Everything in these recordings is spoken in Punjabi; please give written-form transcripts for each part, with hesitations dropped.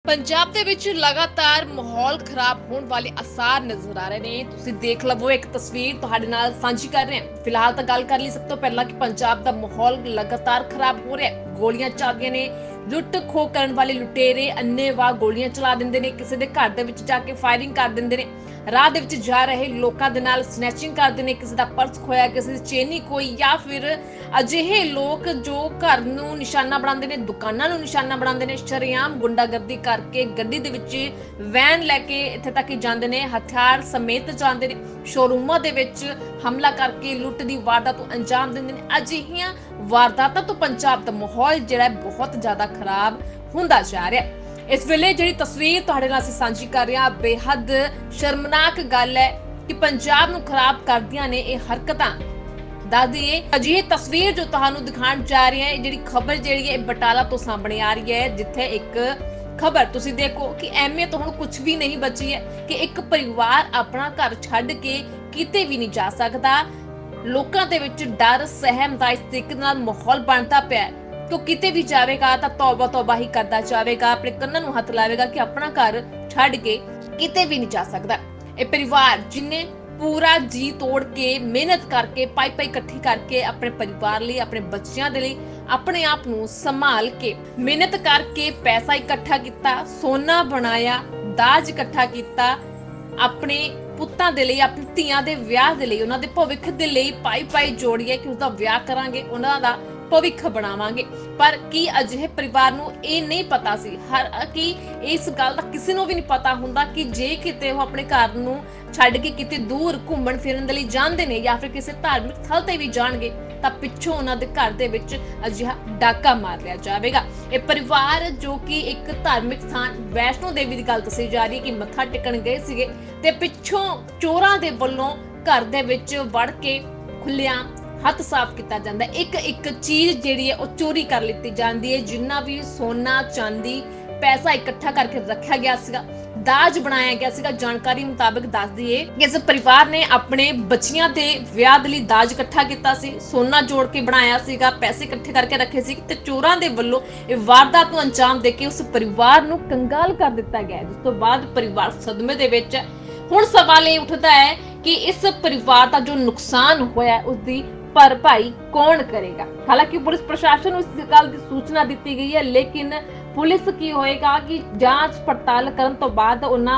पंजाब ਦੇ ਵਿੱਚ ਲਗਾਤਾਰ ਮਾਹੌਲ ਖਰਾਬ ਹੋਣ ਵਾਲੇ ਅਸਾਰ ਨਜ਼ਰ ਆ ਰਹੇ ਨੇ। ਤੁਸੀਂ ਦੇਖ ਲਵੋ ਇੱਕ ਤਸਵੀਰ ਤੁਹਾਡੇ ਨਾਲ ਸਾਂਝੀ ਕਰ ਰਹੇ ਹਾਂ। ਫਿਲਹਾਲ ਤਾਂ ਗੱਲ ਕਰ ਲਈ ਸਭ ਤੋਂ ਪਹਿਲਾਂ ਕਿ ਪੰਜਾਬ ਦਾ ਮਾਹੌਲ ਲਗਾਤਾਰ ਖਰਾਬ ਹੋ ਰਿਹਾ ਹੈ। ਗੋਲੀਆਂ ਚੱਲਦੀਆਂ ਨੇ, ਲੁੱਟ ਖੋਹ ਕਰਨ ਵਾਲੇ ਲੁਟੇਰੇ ਅੰਨੇਵਾਹ ਗੋਲੀਆਂ ਚਲਾ ਦਿੰਦੇ ਨੇ, ਕਿਸੇ ਦੇ ਘਰ ਦੇ ਵਿੱਚ ਜਾ ਕੇ ਫਾਇਰਿੰਗ ਕਰ ਦਿੰਦੇ ਨੇ, ਰਾਹ ਦੇ ਵਿੱਚ ਜਾ ਰਹੇ ਲੋਕਾਂ ਦੇ ਨਾਲ ਸਨੈਚਿੰਗ ਕਰਦੇ ਨੇ, ਕਿਸੇ ਦਾ ਪਰਸ ਖੋਇਆ, ਕਿਸੇ ਦੀ ਚੇਨੀ ਕੋਈ, ਜਾਂ ਫਿਰ ਅਜਿਹੇ ਲੋਕ ਜੋ ਘਰ ਨੂੰ ਨਿਸ਼ਾਨਾ ਬਣਾਉਂਦੇ ਨੇ, ਦੁਕਾਨਾਂ ਨੂੰ ਨਿਸ਼ਾਨਾ ਬਣਾਉਂਦੇ ਨੇ, ਸ਼ਰੇਆਮ ਗੁੰਡਾਗਰਦੀ ਕਰਕੇ ਗੱਡੀ ਦੇ ਵਿੱਚ ਵੈਨ ਲੈ ਕੇ ਇੱਥੇ ਤੱਕ ਜਾਂਦੇ ਨੇ, ਹਥਿਆਰ ਸਮੇਤ ਜਾਂਦੇ ਨੇ, ਸ਼ੋਰੂਮਾਂ ਦੇ ਵਿੱਚ ਹਮਲਾ ਕਰਕੇ ਲੁੱਟ ਦੀ ਵਾਰਦਾਤ ਨੂੰ ਅੰਜਾਮ ਦਿੰਦੇ ਨੇ। ਅਜਿਹੀਆਂ ਵਾਰਦਾਤਾਂ ਤੋਂ ਪੰਜਾਬ ਦਾ ਮਾਹੌਲ ਜਿਹੜਾ ਬਹੁਤ ਜ਼ਿਆਦਾ ਖਰਾਬ ਹੁੰਦਾ ਜਾ ਰਿਹਾ ਹੈ। इस वेले जिहड़ी तस्वीर तुहाडे नाल असीं सांझी कर रहे हां, बेहद शर्मनाक गल है कि पंजाब नूं खराब करदियां ने ये हरकतां। दस दईए अजिही तस्वीर जो तुहानूं दिखाण जा रही है, जिहड़ी खबर जिहड़ी है बटाला तो सामने आ रही है, जिथे एक खबर तुसीं देखो कि अहमियत हुण कुछ भी नहीं बची है कि एक परिवार अपना घर छड्ड के किते भी नहीं जा सकदा। लोकां दे विच डर सहम दा इस तरीके नाल माहौल बनदा पिया है तो किते भी जाएगा तो तौबा तौबा ही करता जाएगा, अपने कन्नां नूं हथ लावेगा कि अपना घर छड्ड के किते भी नहीं जा सकदा। ये परिवार जिन्हें पूरा जी तोड़ के मेहनत करके पाई पाई इकट्ठी करके अपने परिवार लिए, अपने बच्चों के लिए, अपने आप नूं संभाल के मेहनत करके पैसा इकट्ठा किया, सोना बनाया, दाज इकट्ठा किया, अपने पुत्तां दे लई, अपनी धीआं दे विआह दे लई, उन्हां दे भविख दे लई पाई पाई जोड़िए कि उसदा विआह करांगे, उन्हां दा भविख बनावांगे। पर की अजिहे परिवार नूं ਇਹ नहीं पता सी हर कि इस गल दा किसी नूं भी नहीं पता हुंदा कि जे किते ਉਹ ਆਪਣੇ ਘਰ ਨੂੰ ਛੱਡ ਕੇ ਕਿਤੇ ਦੂਰ ਘੁੰਮਣ ਫਿਰਨ ਦੇ ਲਈ ਜਾਂਦੇ ਨੇ ਜਾਂ ਫਿਰ ਕਿਸੇ ਧਾਰਮਿਕ ਥਲ ਤੇ ਵੀ ਜਾਣਗੇ ਤਾਂ ਪਿੱਛੋਂ ਉਹਨਾਂ ਦੇ ਘਰ ਦੇ ਵਿੱਚ ਅਜਿਹਾ ਡਾਕਾ ਮਾਰ ਲਿਆ ਜਾਵੇਗਾ। ਇਹ ਪਰਿਵਾਰ ਜੋ ਕਿ ਇੱਕ ਧਾਰਮਿਕ ਸਥਾਨ ਵੈਸ਼ਨੋ ਦੇਵੀ ਦੀ ਗੱਲ ਦੱਸੀ ਜਾ ਰਹੀ ਹੈ ਕਿ ਮੱਥਾ ਟੇਕਣ ਗਏ ਸੀਗੇ ਤੇ ਪਿੱਛੋਂ ਚੋਰਾਂ ਦੇ ਵੱਲੋਂ ਘਰ ਦੇ ਵਿੱਚ ਵੜ ਕੇ ਖੁੱਲਿਆਮ हथ साफ किया जाता है। एक एक चीज जिहड़ी है वह चोरी कर ली जाती है। जिन्ना भी सोना चांदी पैसा इकट्ठा करके रखा गया सीगा, दाज बनाया गया सीगा। जानकारी मुताबिक दस दईए कि इस परिवार ने अपने बच्चियां दे विआह दे लई दाज इकट्ठा किया सी, सोना जोड़ के बनाया सीगा, पैसे इकट्ठे करके रखे सी ते चोरां दे वल्लों इह वारदात नूं अंजाम दे के उस परिवार नूं कंगाल कर दिता गया। जिस तो बाद परिवार सदमे दे विच हुण सवाल ये उठदा है कि इस परिवार दा जो नुकसान होया उसदी भरपाई कौन करेगा। हालांकि पुलिस प्रशासन को इस गल की सूचना दी गई है, लेकिन पुलिस की होएगा कि जांच पड़ताल करन तो बाद उन्हां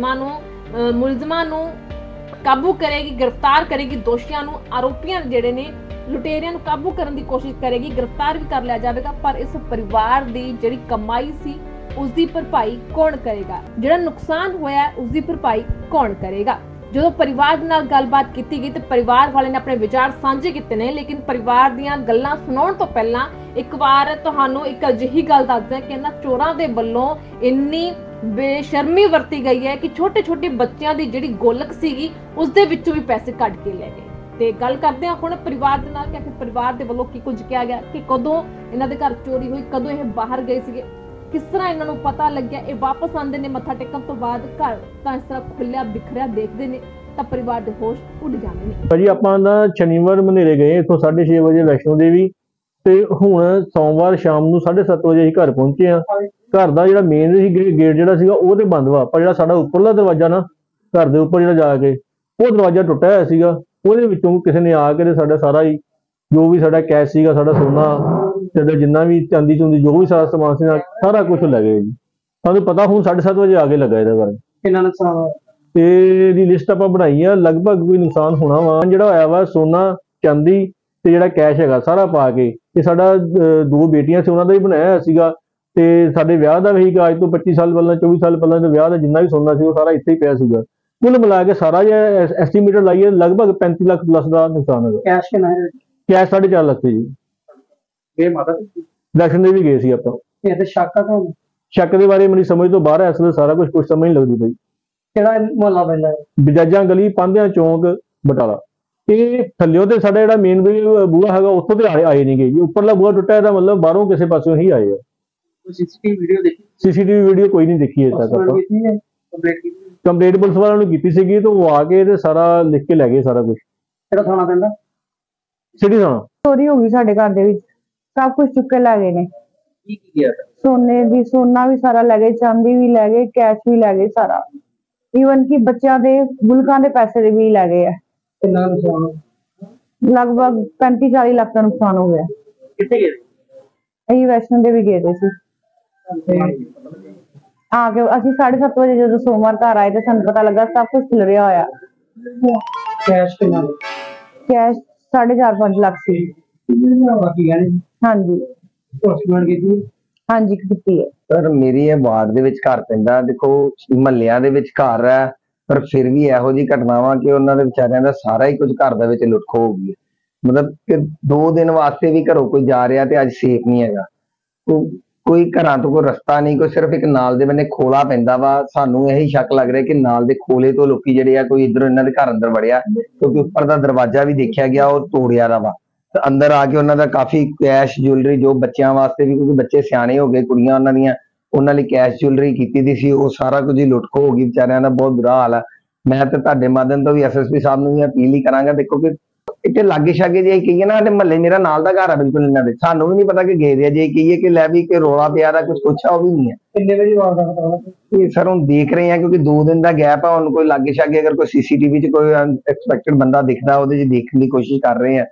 मुलजमां नूं काबू करेगी, गिरफ्तार करेगी, दोषियां नूं, आरोपियां जिहड़े ने लुटेरियां नूं काबू करन दी कोशिश करेगी, गिरफ्तार भी कर लिया जाएगा। पर इस परिवार दी जिहड़ी कमाई सी उसकी भरपाई कौन करेगा, जिहड़ा नुकसान होया उसकी भरपाई कौन करेगा। जो परिवार नाल गलबात की गई तो परिवार वाले ने अपने विचार साझे किए ने, लेकिन परिवार दीयां गल्लां सुनाउण तो पहला एक बार तुहानूं एक अजिही गल दसदे कि इन्हां चोरां दे वल्लों इन्नी बेशर्मी वरती गई है कि छोटे छोटे बच्चों की जिहड़ी गोलक सीगी उस दे विचों भी पैसे कट के ले गए। ते गल करदे हां हुण परिवार दे नाल कि आखिर परिवार दे वल्लों की कुछ किया गया कि कदों इन्हां दे घर चोरी हुई, कदों ये बाहर गए सीगे, किस तरह इन्हां नूं पता लग्या, ये वापस आंदे ने मत्था टेकण तो बाद घर तां इस तरह खुल्लिया बिखरिया देखदे ने ਤਾਂ ਪਰਿਵਾਰ ਦੇ ਹੋਸ਼ ਉੱਡ ਜਾਂਦੇ ਨੇ। ਭਾਜੀ ਆਪਾਂ ਨਾ ਸ਼ਨੀਵਾਰ ਮਨੇਰੇ ਗਏ ਇੱਥੋਂ 6:30 ਵਜੇ ਵੈਸ਼ਨੋ ਦੇਵੀ ਤੇ ਹੁਣ ਸੋਮਵਾਰ ਸ਼ਾਮ ਨੂੰ 7:30 ਵਜੇ ਅਸੀਂ ਘਰ ਪਹੁੰਚੇ ਆ। ਘਰ ਦਾ ਜਿਹੜਾ ਮੇਨ ਗੇਟ ਜਿਹੜਾ ਸੀਗਾ ਉਹ ਤੇ ਬੰਦ ਵਾ, ਪਰ ਜਿਹੜਾ ਸਾਡਾ ਉੱਪਰਲਾ ਦਰਵਾਜ਼ਾ ਨਾ ਘਰ ਦੇ ਉੱਪਰ ਜਿਹੜਾ ਜਾ ਕੇ ਉਹ ਦਰਵਾਜ਼ਾ ਟੁੱਟਿਆ ਹੋਇਆ ਸੀਗਾ। ਉਹਦੇ ਵਿੱਚੋਂ ਕਿਸੇ ਨੇ ਆ ਕੇ ਸਾਡਾ ਸਾਰਾ ਹੀ ਜੋ ਵੀ ਸਾਡਾ ਕੈਸ਼ ਸੀਗਾ, ਸਾਡਾ ਸੋਨਾ, ਸਾਡਾ ਜਿੰਨਾ ਵੀ ਚਾਂਦੀ ਚੁੰਦੀ ਜੋ ਵੀ ਸਾਰਾ ਸਮਾਨ ਸੀ ਸਾਰਾ ਕੁਝ ਲੈ ਗਏ ਜੀ। ਸਾਨੂੰ ਪਤਾ ਹੁਣ 7:30 ਵਜੇ ਆ ਕੇ ਲੱਗਾ ਇਹਦੇ ਬਾਰੇ। ਕਿੰਨਾ ਨੁਕਸਾਨ ਤੇ ਦੀ ਲਿਸਟ ਆਪਾਂ ਬਣਾਈ ਆ, ਲਗਭਗ ਕੋਈ ਨੁਕਸਾਨ ਹੋਣਾ ਵਾ। ਜਿਹੜਾ ਹੋਇਆ ਵਾ ਸੋਨਾ ਚਾਂਦੀ ਤੇ ਜਿਹੜਾ ਕੈਸ਼ ਹੈਗਾ ਸਾਰਾ ਪਾ ਕੇ, ਤੇ ਸਾਡਾ 2 ਬੇਟੀਆਂ ਸੀ ਉਹਨਾਂ ਦਾ ਵੀ ਬਣਾਇਆ ਹੋਇਆ ਸੀਗਾ ਤੇ ਸਾਡੇ ਵਿਆਹ ਦਾ ਵੀ ਅੱਜ ਤੋਂ 25 ਸਾਲ ਪਹਿਲਾਂ 24 ਸਾਲ ਪਹਿਲਾਂ ਦੇ ਵਿਆਹ ਦਾ ਜਿੰਨਾ ਵੀ ਸੋਨਾ ਸੀ ਉਹ ਸਾਰਾ ਇੱਥੇ ਹੀ ਪਿਆ ਸੀਗਾ। ਕੁੱਲ ਮਿਲਾ ਕੇ ਸਾਰਾ ਜੇ ਐਸਟੀਮੇਟਡ ਲਾਈਏ ਲਗਭਗ 35 ਲੱਖ ਪਲੱਸ ਦਾ ਨੁਕਸਾਨ ਹੈਗਾ। ਕੈਸ਼ ਕਿੰਨਾ ਹੈ? ਕੈਸ਼ 4.5 ਲੱਖ ਜੀ। ਇਹ ਮਾਤਾ ਦਰਸ਼ਨ ਦੇ ਵੀ ਗਏ ਸੀ ਆਪਾਂ। ਇਹ ਤੇ ਸ਼ੱਕ ਦੇ ਬਾਰੇ ਮੇਰੀ ਸਮਝ ਤੋਂ ਬਾਹਰ ਹੈ, ਇਸ ਵੇਲੇ ਸਾਰਾ ਕੁਝ ਸਮਝ ਨਹੀਂ ਲੱਗਦੀ ਪਈ। ਕਿਹੜਾ ਮੁਹੱਲਾ ਪੈਂਦਾ ਹੈ? ਬਜਾਜਾਂ ਗਲੀ, ਪਾਂਧਿਆਂ ਚੌਂਕ, ਬਟਾਲਾ। ਇਹ ਥੱਲਿਓ ਤੇ ਸਾਡਾ ਜਿਹੜਾ ਮੇਨ ਬੂਹਾ ਹੈਗਾ ਉੱਥੋਂ ਤੇ ਆਏ ਨਹੀਂ ਗਏ ਜੀ। ਉੱਪਰਲਾ ਬੂਹਾ ਟੁੱਟਾ ਇਹਦਾ ਮਤਲਬ ਬਾਹਰੋਂ ਕਿਸੇ ਪਾਸਿਓਂ ਹੀ ਆਏ ਆ। ਸੀਸੀਟੀਵੀ ਵੀਡੀਓ ਕੋਈ ਨਹੀਂ ਦੇਖੀ ਅਜੇ ਤੱਕ ਆਪਾਂ। ਕੰਪਲੇਂਟ ਪੁਲਿਸ ਵਾਲਿਆਂ ਨੂੰ ਕੀਤੀ ਸੀਗੀ ਤੇ ਉਹ ਆ ਕੇ ਤੇ ਸਾਰਾ ਲਿਖ ਕੇ ਲੈ ਗਏ ਸਾਰਾ ਕੁਝ। ਕਿਹੜਾ ਥਾਣਾ ਪੈਂਦਾ? ਸਿਟੀ ਥਾਣਾ। ਚੋਰੀ ਹੋ ਗਈ ਸਾਡੇ ਘਰ ਦੇ ਵਿੱਚ, ਸਭ ਕੁਝ ਚੁੱਕ ਕੇ ਲੈ ਗਏ ਨੇ। ਕੀ ਗਿਆ सोना भी सारा लै गए, चांदी भी लै गए, कैश भी लै गए सारा। ईवन कि बच्चों के मुल्कां के पैसे भी लै गए है। ਕਿੰਨਾ ਨੁਕਸਾਨ लगभग 35-40 लाख का नुकसान हो गया। ਕਿੱਥੇ ਗਏ ਅਸੀਂ वैष्णो देवी गए थे सी। आके ਅਸੀਂ 7:30 ਵਜੇ ਜਦੋਂ ਸੋਮਵਾਰ ਘਰ ਆਏ ਤੇ ਸਾਨੂੰ ਪਤਾ ਲੱਗਾ ਸਭ ਕੁਝ ਖਿਲਰਿਆ ਹੋਇਆ। ਕੈਸ਼ ਕਿੰਨਾ कैश 4.5 ਲੱਖ ਸੀ। ਬਾਕੀ ਗਹਿਣੇ हाँ जी, ਹਸਪੀਟਲ ਕੀਤੀ हाँ जी ਕੀਤੀ है। ਸਰ ਮੇਰੀ ਇਹ ਵਾਰਡ ਦੇ ਵਿੱਚ ਘਰ ਪੈਂਦਾ, ਦੇਖੋ ਮਹੱਲਿਆਂ ਦੇ ਵਿੱਚ ਘਰ ਹੈ, ਪਰ ਫਿਰ ਵੀ ਇਹੋ ਜਿਹੀ ਘਟਨਾਵਾਂ ਕਿ ਉਹਨਾਂ ਦੇ ਵਿਚਾਰਿਆਂ ਦਾ ਸਾਰਾ ਹੀ ਕੁਝ ਘਰ ਦੇ ਵਿੱਚ ਲੁੱਟ ਖੋਹ ਹੋ ਗਈ ਹੈ। ਮਤਲਬ ਕਿ 2 ਦਿਨ ਵਾਸਤੇ ਵੀ ਘਰੋਂ ਕੋਈ ਜਾ ਰਿਹਾ ਤੇ ਅੱਜ ਸੇਫ ਨਹੀਂ ਹੈਗਾ। ਕੋਈ ਘਰਾਂ ਤੋਂ ਕੋਈ ਰਸਤਾ ਨਹੀਂ, ਕੋਈ ਸਿਰਫ ਇੱਕ ਨਾਲ ਦੇ ਬੰਨੇ ਖੋਲਾ ਪੈਂਦਾ ਵਾ। ਸਾਨੂੰ ਇਹੀ ਸ਼ੱਕ ਲੱਗ ਰਿਹਾ ਕਿ ਨਾਲ ਦੇ ਖੋਲੇ ਤੋਂ ਲੋਕੀ ਜਿਹੜੇ ਆ ਕੋਈ ਇੱਧਰੋਂ ਇਹਨਾਂ ਦੇ ਘਰ ਅੰਦਰ ਵੜਿਆ, ਕਿਉਂਕਿ ਉੱਪਰ ਦਾ ਦਰਵਾਜ਼ਾ ਵੀ ਦੇਖਿਆ ਗਿਆ ਉਹ ਤੋੜਿਆ ਦਾ ਵਾ। ਤੇ ਅੰਦਰ ਆ ਕੇ ਉਹਨਾਂ ਦਾ ਕਾਫੀ ਕੈਸ਼ ਜੁਐਲਰੀ, ਜੋ ਬੱਚਿਆਂ ਵਾਸਤੇ ਵੀ, ਕਿਉਂਕਿ ਬੱਚੇ ਸਿਆਣੇ ਹੋ ਗਏ, ਕੁੜੀਆਂ ਉਹਨਾਂ ਦੀਆਂ, ਉਹਨਾਂ ਲਈ ਕੈਸ਼ ਜੁਐਲਰੀ ਕੀਤੀ ਦੀ ਸੀ, ਉਹ ਸਾਰਾ ਕੁਝ ਹੀ ਲੁੱਟ ਖੋਹ ਹੋ ਗਈ। ਵਿਚਾਰਿਆਂ ਦਾ ਬਹੁਤ ਬੁਰਾ ਹਾਲ ਹੈ। ਮੈਂ ਤਾਂ ਤੁਹਾਡੇ ਮਾਧਿਅਮ ਤੋਂ ਵੀ ਐਸਐਸਪੀ ਸਾਹਿਬ ਨੂੰ ਵੀ ਅਪੀਲ ਹੀ ਕਰਾਂਗਾ, ਦੇਖੋ ਕਿ ਇੱਥੇ ਲਾਗੇ ਛਾਗੇ ਜੇ ਕਹੀਏ ਨਾ, ਤੇ ਮਹੱਲੇ ਮੇਰਾ ਨਾਲ ਦਾ ਘਰ ਆ ਬਿਲਕੁਲ ਇਹਨਾਂ ਦੇ, ਸਾਨੂੰ ਵੀ ਨਹੀਂ ਪਤਾ ਕਿ ਗਏ ਦੇ ਆ। ਜੇ ਕਹੀਏ ਕਿ ਲੈ ਵੀ ਕਿ ਰੋਲਾ ਪਿਆ ਦਾ ਕੁਝ ਆ, ਉਹ ਵੀ ਨਹੀਂ ਹੈ। ਕਿੰਨੇ ਵਜੇ ਵਾਰਦਾ ਪਤਾ ਲੱਗਾ ਇਹ ਸਰ ਹੁਣ ਦੇਖ ਰਹੇ ਆ, ਕਿਉਂਕਿ 2 ਦਿਨ ਦਾ ਗੈਪ ਆ। ਹੁਣ ਕੋਈ ਲਾਗੇ ਛਾਗੇ ਅਗਰ ਕੋਈ ਸੀਸੀਟੀਵੀ 'ਚ ਕੋਈ ਅਨਐਕਸਪੈਕਟਡ ਬੰਦਾ ਦਿਖਦਾ, ਉਹਦੇ 'ਚ ਦੇਖਣ ਦੀ ਕੋਸ਼ਿਸ਼ ਕਰ ਰਹੇ ਆ।